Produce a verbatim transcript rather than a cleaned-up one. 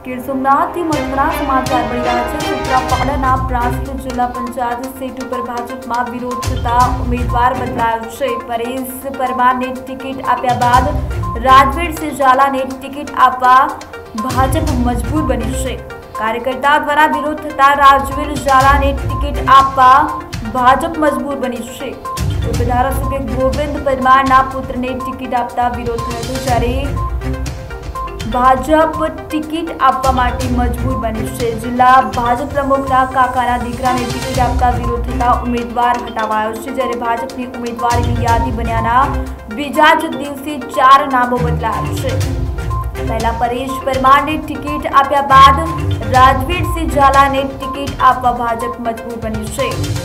ગીર સોમનાથથી મહત્વના સમાચાર મળી રહ્યા છે। સૂત્રાપાડાના પ્રાંતિજ જિલ્લા પંચાયત સીટ ઉપર ભાજપમાં વિરોધ થતા ઉમેદવાર બદલાયો છે। પરેશ પરમારને ટિકિટ આપ્યા બાદ રાજવીરસિંહ ઝાલાને ટિકિટ આપવા ભાજપ મજબૂર બની છે। કાર્યકર્તાઓ દ્વારા વિરોધ થતા રાજવીર ઝાલાને ટિકિટ આપવા ભાજપ મજબૂર બની છે। ધારાસભ્ય ગોવિંદ પરમારના પુત્રને ટિકિટ આપતા વિરોધ થયો હતો, જ્યારે ભાજપ ટિકિટ આપવા માટે મજબૂર બની છે। જિલ્લા ભાજપ પ્રમુખના કાકાના દીકરાને ટિકિટ આપતા વિરોધ થતા ઉમેદવાર હટાવાયો છે, જ્યારે ભાજપની ઉમેદવારની યાદી બન્યાના બીજા જ દિવસે ચાર નામો બદલાયા છે। पहला परेश परमार ने टिकट आप्या बाद राजवीरसिंह झाला ने टिकट आपवा भाजप मजबूर बनी है।